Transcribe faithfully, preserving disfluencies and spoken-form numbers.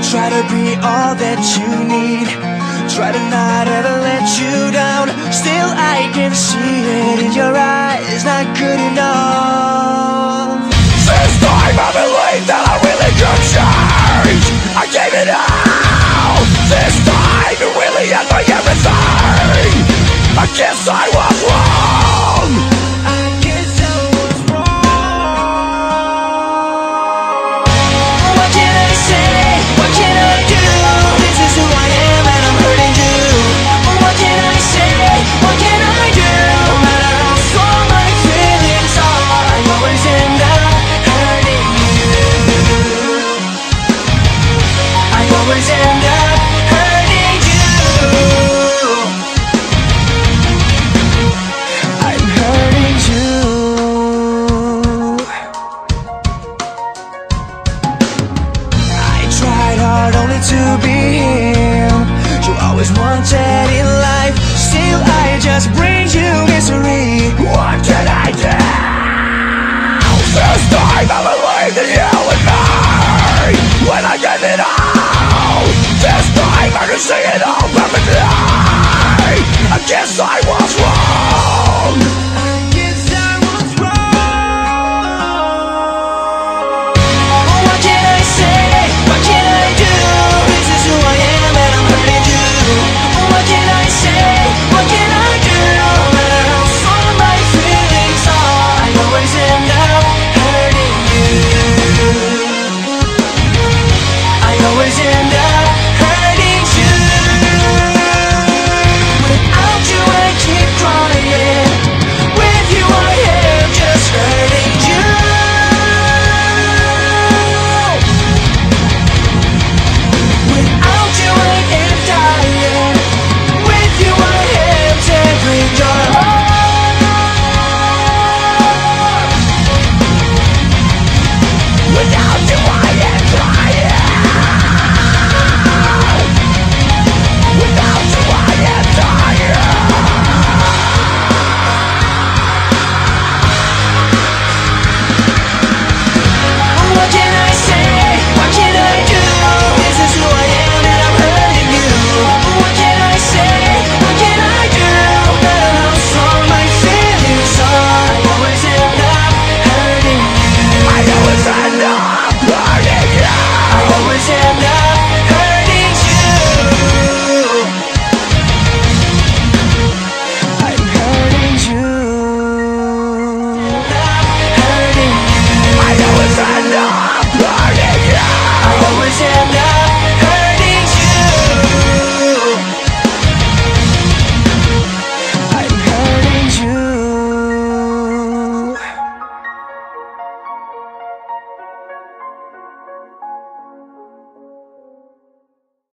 try to be all that you need, try to not ever let you down. Still I can see it in your eyes, not good enough. This time I believe that I really could change. I gave it all. This time it really had my everything. I guess I was wrong. I guess I was wrong. What can I say? What can I do? This is who I am and I'm hurting you. What can I say? What can I do? No matter how strong my feelings are, I always end up hurting you. I always end up hurting you. I'm hurting you. I tried hard only to be him you always wanted in life. Still I just bring you misery. What can I do? This time I believe that you and me. When I gave it all, this time I can see it all perfectly. I guess I was wrong. I guess I was wrong. What can I say? What can I do? This is who I am and I'm hurting you. What can I say? What can I do? No matter how strong my feelings are, I always end up hurting you. I always end up